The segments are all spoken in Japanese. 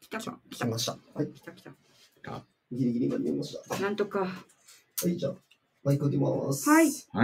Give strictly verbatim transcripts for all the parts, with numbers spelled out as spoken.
たか。 来ました。はい。 来た来た。 ギリギリまで見ました。 なんとか。 はい、じゃあ、マイク開けます。 はい。 はい。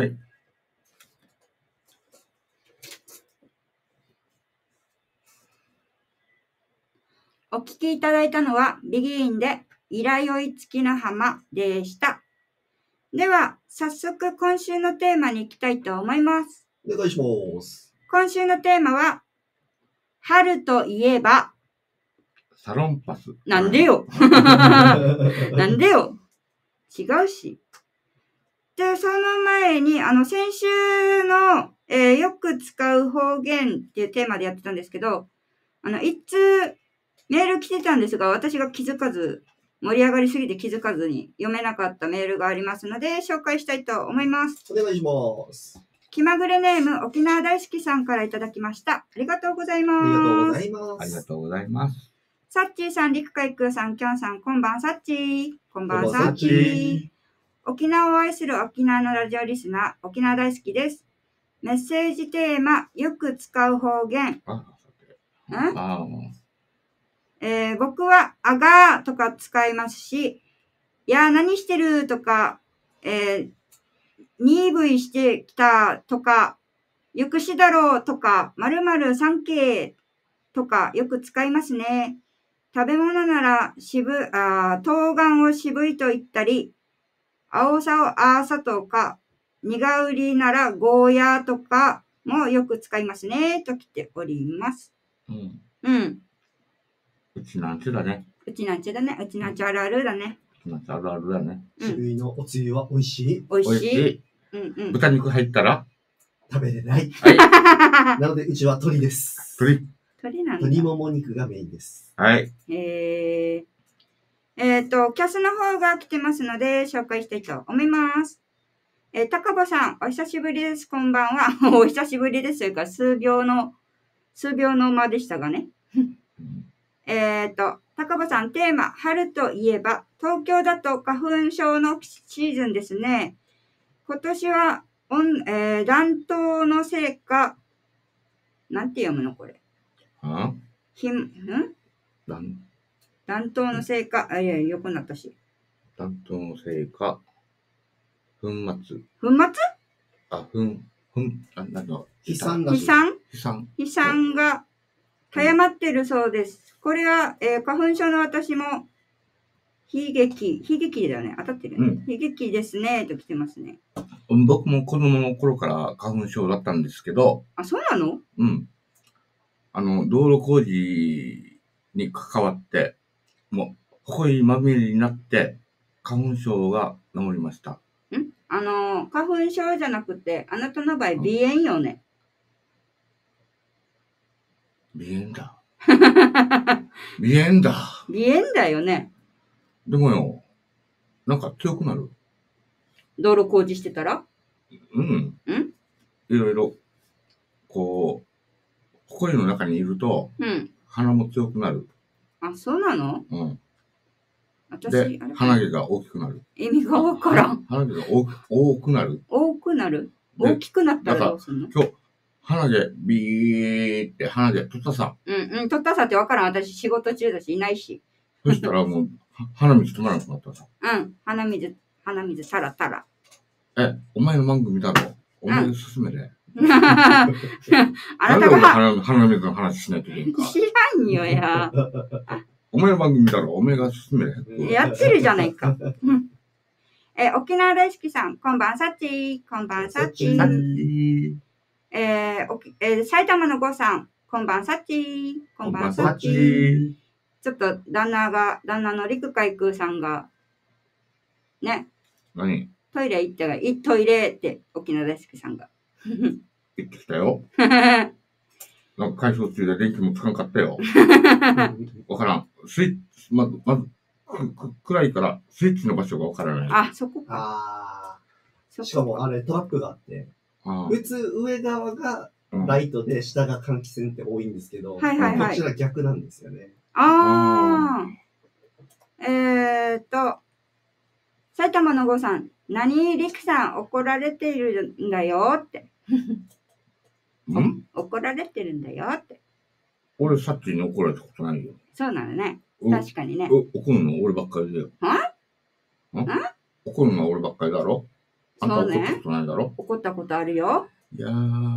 お聞きいただいたのは、ビギーンで、イラヨイツキの浜でした。では、早速今週のテーマに行きたいと思います。 お願いします。 今週のテーマは、春といえば、 サロンパス。 なんでよなんでよ違うし。で、その前に、あの、先週の、えー、よく使う方言っていうテーマでやってたんですけど、あの、一通メール来てたんですが、私が気づかず、盛り上がりすぎて気づかずに読めなかったメールがありますので、紹介したいと思います。 お願いします。 気まぐれネーム、沖縄大好きさんからいただきました。ありがとうございます。 ありがとうございます。 ありがとうございます。 サッチーさん、リクカイクーさん、キョンさん、こんばんサッチー。こんばんサッチこんばんサッー。沖縄を愛する沖縄のラジオリスナー、沖縄大好きです。メッセージテーマ、よく使う方言。 あ、 んあえー、僕は、あがーとか使いますし、いやー何してるとか、えー、にブイしてきたとか、ゆくしだろうとか、まるまるさんけいとかよく使いますね。食べ物なら渋、あー、冬瓜を渋いと言ったり、青さをあーさとか、苦売りならゴーヤーとかもよく使いますね。と来ております。 うん。 うん。 うちなんちゅだね。 うちなんちゅだね。うちなんちゅあるあるだね。 うちなんちゅあるあるだね。 うん渋いのおつゆは美味しい。 おいしい。 美味しい。 うんうん。 豚肉入ったら食べれない。 はい。 なので、うちは鶏です。 鶏。 鳥なんだ。 鶏もも肉がメインです。 はい。 えー。えっ、と、キャスの方が来てますので、紹介したいと思います。えー、高保さん、お久しぶりです。こんばんは。お久しぶりです。というか、数秒の、数秒の間でしたがね。えっと、高保さん、テーマ、春といえば、東京だと花粉症のシーズンですね。今年は、おんえー、暖冬のせいか、なんて読むのこれ。 あひん、ん暖暖冬のせいか、あ、いや、よくなったし。 暖冬のせいか、粉末。 粉末あ、粉、粉、あ、なんだ、 飛散らしい。 飛散飛散。 飛散が早まってるそうです。これは、えー、花粉症の私も、悲劇、悲劇だよね。当たってる、ねうん悲劇ですね、と来てますね。 僕も子供の頃から花粉症だったんですけど、 あ、そうなのうん。あの、道路工事に関わって、もう、ほこりまみれになって、花粉症が治りました。 んあの、花粉症じゃなくて、あなたの場合、鼻炎よね。 鼻炎だ。鼻炎だ。 鼻炎だよね。 でもよ、なんか強くなる。 道路工事してたらうん。 んいろいろ、こう、ほこりの中にいると、 うん。 鼻も強くなる。 あ、そうなのうん。 私、 であれ、 鼻毛が大きくなる。 意味がわからん。 鼻毛が大き多くなる。 多くなるで大きくなったらどうすんの今日、鼻毛、ビーって鼻毛取ったさ。 うんうん。取ったさってわからん。私仕事中だし、いないし。 そしたらもう、は鼻水止まらなくなったさ。 うん。鼻水、鼻水たらたら。 え、お前の番組だろ。お前の勧めで。 あななんでお前たが、 鼻鼻水の話しないといけんか。 知らんよや。 お前の番組だろ。お前が勧めで。 やってるじゃないか。うんえ、沖縄大好きさん、こんばんさっちー。こんばんさっちさっー。 きえーおきえー埼玉のごさん、こんばんさっちー。こんばんささっっちー。 きちょっと旦那が、旦那の陸海空さんが、ね、 何トイレ行ったら、いトイレって沖縄大好きさんが。 行ってきたよ。なんか改装中で電気もつかんかったよ。わからん。スイッチ、まず、まず、くく暗いから、スイッチの場所がわからない。 あ、そこか。 あそこー。しかもあれトラップがあって、 あ普通上側がうんライトで下が換気扇って多いんですけど、 はいはいはいこちら逆なんですよね。 あー。えーっと、埼玉のごさん、何りくさん怒られているんだよって。 ん怒られてるんだよって。 俺さっきに怒られたことないよ。 そうなのね。 確かにね。 お怒るの俺ばっかりだよ。 んん怒るのは俺ばっかりだろ。あんたそうね怒ったことないだろ。 怒ったことあるよ。 優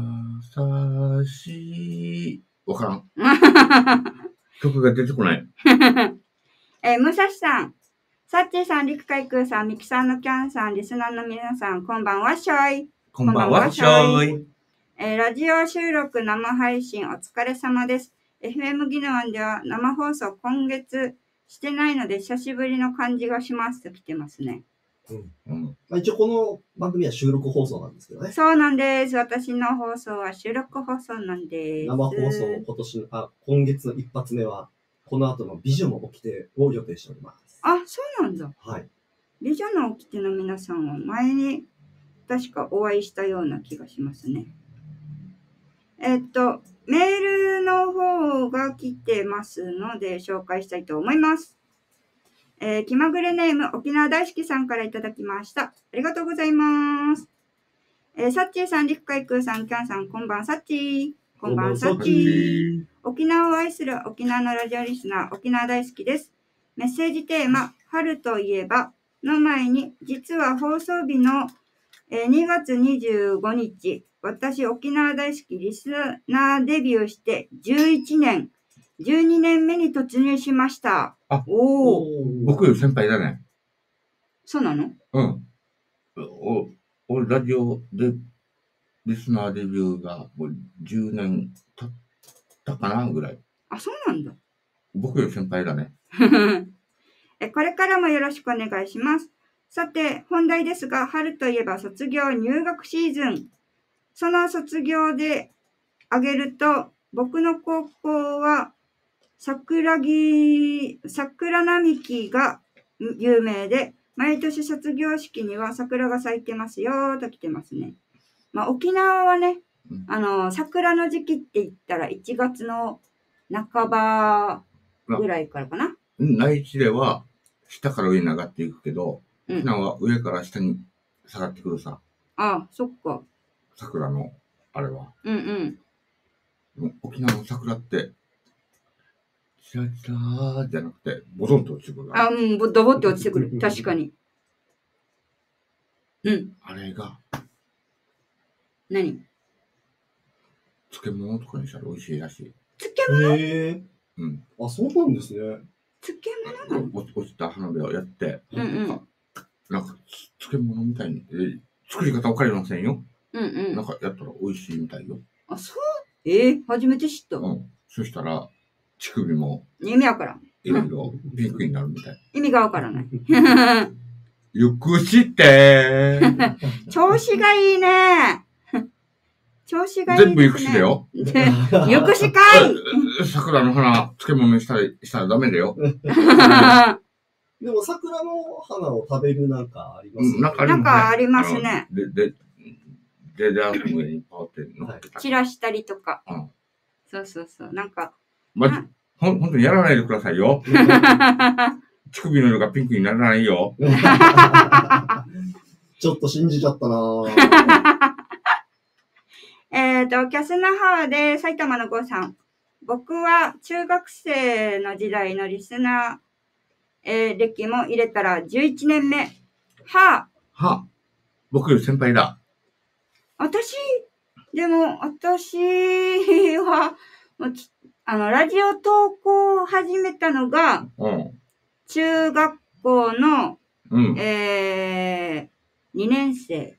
しい。わからん。曲が出てこない。 えー、武蔵さん、サッチーさん、陸海空さん、ミキさんのキャンさん、リスナーの皆さん、こんばんは、しょい。 こんばんは、しょい。 えー、ラジオ収録生配信お疲れ様です。エフエム ギノワンでは生放送今月してないので久しぶりの感じがしますと来てますね。 うんうんまあ、一応この番組は収録放送なんですけどね。 そうなんです。私の放送は収録放送なんです。 生放送、今年の、あ、今月の一発目は、この後の美女の掟を予定しております。 あ、そうなんだ。 はい。 美女の掟の皆さんは前に確かお会いしたような気がしますね。えっと、メールの方が来てますので紹介したいと思います。えー、気まぐれネーム沖縄大好きさんからいただきました。ありがとうございます。えー、サッチーさん、陸海空さん、キャンさん、こんばんサッチー。こんばんサッチー。沖縄を愛する沖縄のラジオリスナー、沖縄大好きです。メッセージテーマ、春といえばの前に、実は放送日のにがつにじゅうごにち、私沖縄大好きリスナーデビューしてじゅういちねん、じゅうにねんめに突入しました。 あ、 おお僕より先輩だね。 そうなの？ うん。お、俺ラジオでリスナーデビューがもうじゅうねん経ったかなぐらい。 あ、そうなんだ。 僕より先輩だね。 え、これからもよろしくお願いします。さて、本題ですが、春といえば卒業入学シーズン。その卒業で挙げると、僕の高校は桜木、桜並木が有名で、毎年卒業式には桜が咲いてますよと来てますね。まあ、沖縄はね、あの、桜の時期って言ったらいちがつの半ばぐらいからかな。 内地では下から上に上がっていくけど、沖縄は上から下に下がってくるさ。 ああ、そっか。 桜の、あれは。 うんうん。沖縄の桜って、チラチラーじゃなくて、ボトンと落ちてくる。 あ、うん、ドボって落ちてくる。確かに。うん。 あれが。 何？ 漬物とかにしたら美味しいらしい。 漬物？ へえ。 うん。 あ、そうなんですね。 漬物なの？ 落ちた花火をやって、 うんうん、 なんか、漬物みたいに、えー、作り方わかりませんよ。 うんうん。 なんかやったら美味しいみたいよ。 あ、そう？えー、初めて知った。 うん。そしたら、乳首も、 意味わからん。 いろいろピンクになるみたい。 意味がわからない。 よく知ってー。 調子がいいね。調子がいい、ね。 全部ゆくしだよ。 ゆくしかい。 桜の花、漬物にしたら、したらダメだよ。 でも桜の花を食べるなんかありますね。 うん、なんかありますね。 なんかありますね。 で、で、で、で、あの上にパーって乗ってた。 散らしたりとか。 うん。 そうそうそう。なんか。 まじ、ほん、ほんとにやらないでくださいよ。乳首の色がピンクにならないよ。 ちょっと信じちゃったなぁ。 えっと、キャスナハーで埼玉の郷さん。僕は中学生の時代のリスナー、えー、歴も入れたらじゅういちねんめ。はあ。はあ。僕より先輩だ。 私、でも私は、あの、ラジオ投稿を始めたのが、 うん、 中学校の、 うん、 えー、にねん生。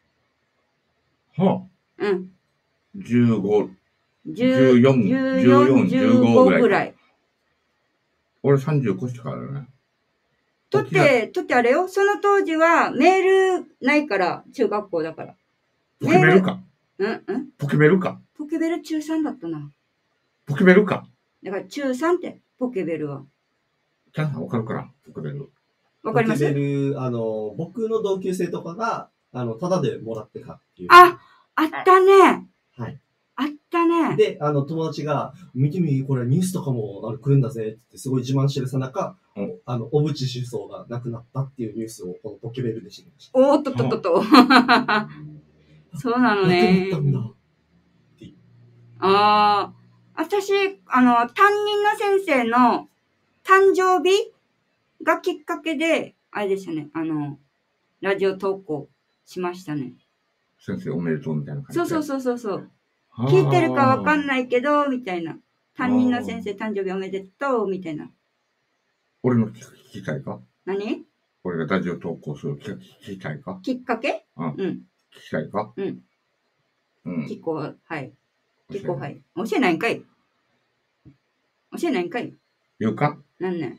はあ。うん。 じゅうご、 じゅうよん、じゅうよん、じゅうごぐらい。 俺さんじゅう越してからだね。 とって、とってあれよ、その当時はメールないから、中学校だから。 ポケベルか。 うんうんポケベルか。 ポケベル中さんだったな。 ポケベルか。 だから中さんって、ポケベルは。 キャンさんわかるかなポケベル。 わかります？ ポケベル、あの、僕の同級生とかが、あの、タダでもらってたっていう。 あ、あったね。 はい。 あったね。 で、あの、友達が、見てみ、これニュースとかもあの来るんだぜってすごい自慢してるさなか、うん、あの、小渕首相が亡くなったっていうニュースをこのポケベルで知りました。 おーっとっとっとっと。そうなのね。 亡くなったんだってああ、私、あの、担任の先生の、 誕生日がきっかけで、あれでしたね、あの、ラジオ投稿しましたね。 先生おめでとうみたいな感じで。 そうそうそうそうそう。 はあ聞いてるかわかんないけど、みたいな。担任の先生誕生日おめでとう、みたいな。 俺の聞きたいか何俺がラジオ投稿する聞きたいかきっかけうん。 うん。 聞きたいかうん。 うん。 結構、はい。結構、はい。教えないんかい教えないんかい言うかなんねん。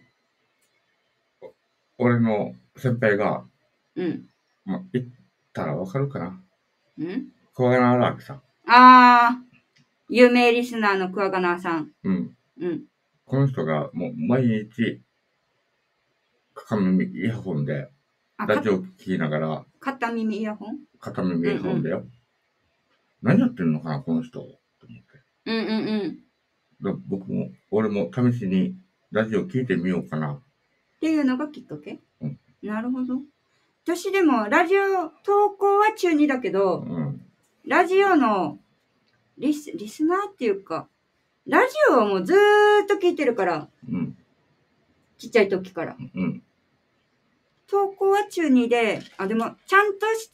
俺の先輩が、 うん。 ま、言ったらわかるかなうん小金荒明さん。 あー、有名リスナーの桑名さん。 うん。 うん。 この人がもう毎日、片耳イヤホンで、 あ、 ラジオ聞きながら、 片耳イヤホン片耳イヤホンでよ。何やってんのかな、この人。と思って。 うんうんうん。 だ僕も、俺も試しにラジオ聞いてみようかな。 っていうのがきっかけ、 うん、 なるほど。私でも、ラジオ投稿は中にだけど、 うん、 ラジオのリス、リスナーっていうか、ラジオをもうずーっと聞いてるから、 うん、 ちっちゃい時から。 うん。 投稿は中にで、あ、でも、ちゃんとした、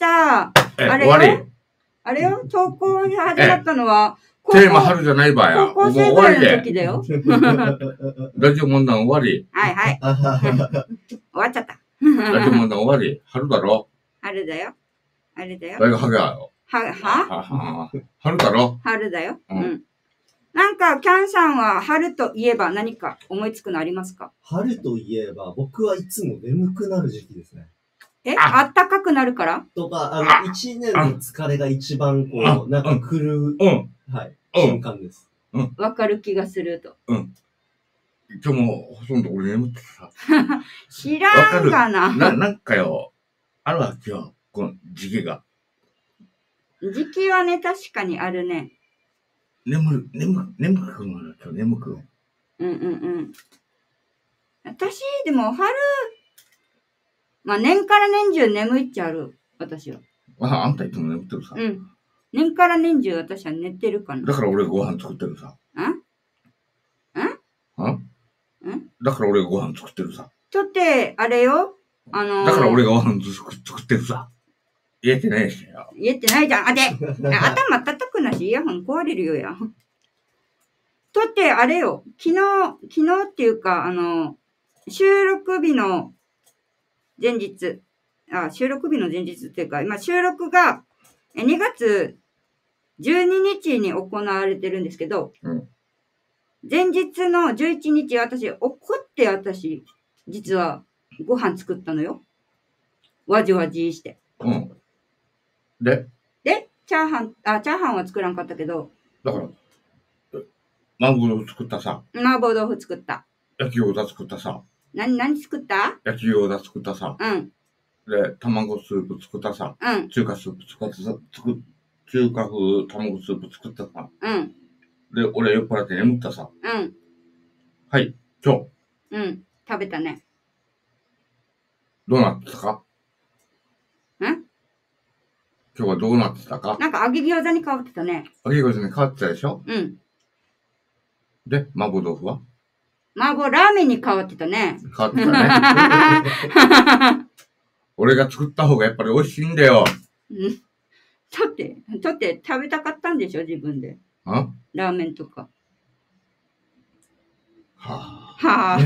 え、 あれよ終わりあれよ、投稿が始まったのは、 テーマ春じゃないばや。 高校もう終生ぐらいのわりで。 時だよ。 ラジオ問題終わり。 はいはい。終わっちゃった。 ラジオ問題終わり。春だろ。 春だよ。あれだよ。 大学春だよ。 は、ははは春だろ。 春だよ。 ううんん。なんか、キャンさんは春といえば何か思いつくのありますか？ 春といえば、僕はいつも眠くなる時期ですね。 え、 ああったかくなるからとか、ああの、一年の疲れが一番こあう、なんか来る、 うん。 はい、 うん瞬間です。 わかる気がすると。 今日もほとんど俺眠ってさ。 知らんがな。 な、なんかよ、あるわけよ。この時期が。 時期はね、確かにあるね。 眠る、眠、眠くなる今日眠く。 うんうんうん。私、でも春、まあ年から年中眠いっちゃある。私は。 あ、あんたいつも眠ってるさ。 うん。年から年中私は寝てるかな。 だから俺がご飯作ってるさ。 んんあんだから俺がご飯作ってるさ。 とって、あれよ。あのー、 だから俺がご飯作作ってるさ。言えてないしよ。 言えてないじゃん。あ、で、頭叩くなし、イヤホン壊れるよや。とって、あれよ。昨日、昨日っていうか、あの、収録日の前日、あ、収録日の前日っていうか、今収録がにがつじゅうににちに行われてるんですけど、 うん、 前日のじゅういちにち私、怒って私、実はご飯作ったのよ。わじわじして。 うん。でで、チャーハン、あ、チャーハンは作らんかったけど、 だから、マンゴー作ったさ。 麻婆豆腐作った。 焼き餃子作ったさ。 何、何作った？ 焼き餃子作ったさ。 うん。 で、卵スープ作ったさ。 うん。 中華スープ作ったさ。作中華風卵スープ作ったさ。 うん。 で、俺酔っ払って眠ったさ。 うん。 はい、今日。 うん。食べたね。 どうなってたか？ ん？ 今日はどうなってたか？ なんか揚げ餃子に変わってたね。 揚げ餃子に変わってたでしょ？ うん。 で、麻婆豆腐は麻婆ラーメンに変わってたね。 変わってたね。俺が作った方がやっぱり美味しいんだよ。 うん。だって、だって食べたかったんでしょ、自分で。 あラーメンとか。 ははあ。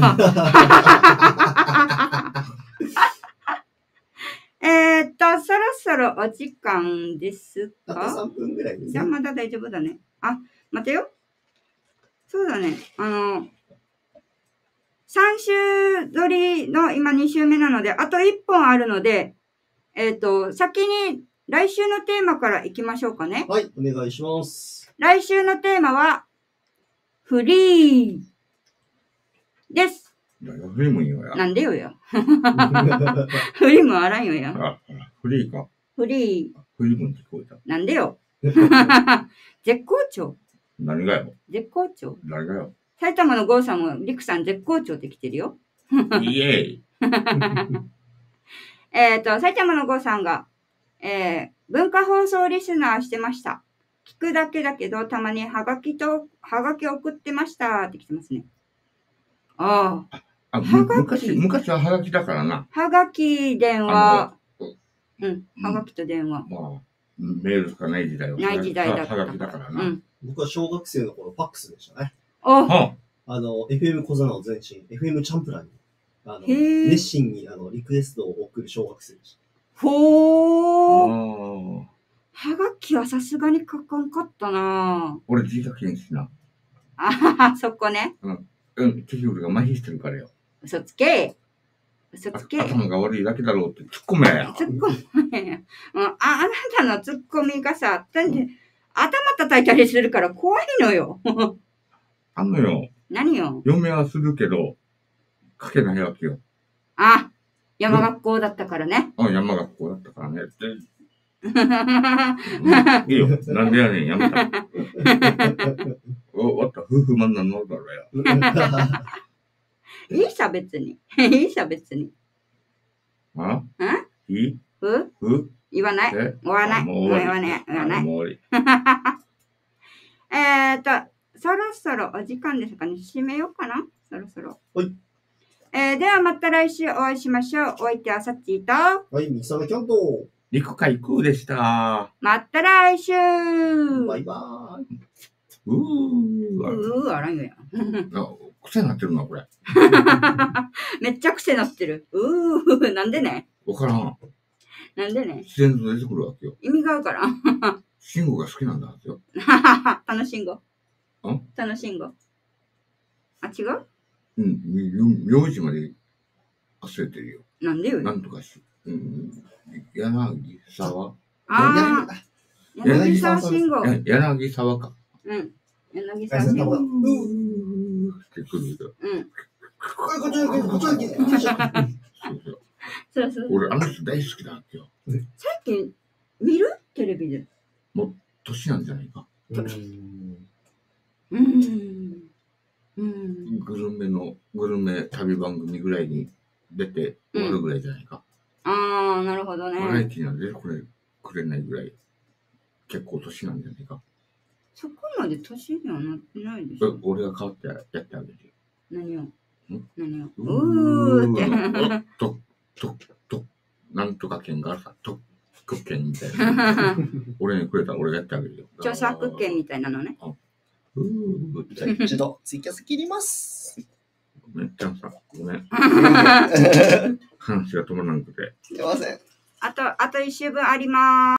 えーっと、そろそろお時間ですあとか？ さんぷんぐらいですじゃあね。 まだ大丈夫だね。あ、待てよ。そうだね。あの、さん週撮りの今に週目なので、あといっぽんあるので、えーっと、先に来週のテーマからいきましょうかね。 はい、お願いします。 来週のテーマは、フリーです。 いや、フリーもいいよや。 なんでよや。フリーもあらんよや。 あ、フリーか。 フリー、 フリーも聞こえた。 なんでよ。絶好調。 何がよ。 絶好調。 誰がよ。 埼玉の郷さんも、りくさん絶好調って来てるよ。 イエーイ。 えっと、埼玉の郷さんが、えー、文化放送リスナーしてました。聞くだけだけど、たまにはがきと、はがき送ってましたって来てますね。ああ。 あ、むはがき昔、昔はハガキだからな。 はがき、電話。うん。 うんはがきと電話。 まあ、メールとかない時代は。 ない時代だったはがきだからな。 うん。 僕は小学生の頃、ファックスでしたね。 おはあの、エフエム 小皿の前身、エフエム チャンプラーに、あの、 へー熱心にあのリクエストを送る小学生でしほー。 あ。 はがきはさすがに書かんかったな俺字書けんしな。 あはは、そこね。 うん、手首が麻痺してるからよ。 嘘つけ。嘘あつけ。 頭が悪いだけだろうって突っ込めや。 突っ込め。うん、あ、あなたの突っ込みがさ、単に頭叩いたりするから怖いのよ。 あんのよ。 何よ。 嫁はするけど、書けないわけよ。 あ、山学校だったからね。 あ、山学校だったからね。でうんいいよ。なんでやねん、やめた。お、わった、夫婦漫談のだろや。 いいさ、別に。いいさ、別に。 あんいいふふ言わない。 え言わない。 あもうもう言わない。言わない。 もう終わり。 えーと、そろそろお時間ですかね。締めようかな。そろそろ。 はい。 えー、ではまた来週お会いしましょう。お相手はさっちーと、 はい、ミキサーのキャント。 陸海空でした。 また来週バイバーイ。 うーわ。 うー、あらんよや。 あ癖になってるな、これ。 めっちゃ癖なってる。うー、なんでね。 わからん。 なんでね。 自然と出てくるわけよ。 意味がわからん。 慎吾が好きなんだはずよ。 楽しんご。 ん楽しんご。あ、違ううん、み名字まで忘れてるよ。 なんでよ。 なんとかし、うん、柳沢あー、柳沢慎吾。 や柳沢か。 うん。柳沢慎吾。 ううーってくるよ。 うん。 こっちだけ、こっちだけ。 そうそうそうそう。 俺、あの人大好きだわけよ。 最近、見るテレビで。 年なんじゃないか。 うん。 うーん。うん。 グルメの、グルメ旅番組ぐらいに出て終わるぐらいじゃないか。 あー、なるほどバラエね。 ティーには出てくれくれないぐらい、結構年なんじゃないか。 そこまで年にはなってないでしえょ。 俺が変わってやってあげるよ。 何を何をううーっーて。 と、と、と、なんとか券があるさ、特権みたいな。俺にくれたら俺がやってあげるよ。 著作権みたいなのね。 うーってじゃあ一度ツイキャス切ります。 ごめん、ちゃんさん、ごめん。 す話が止まらなくて。 いません。 あと、あと一週分あります。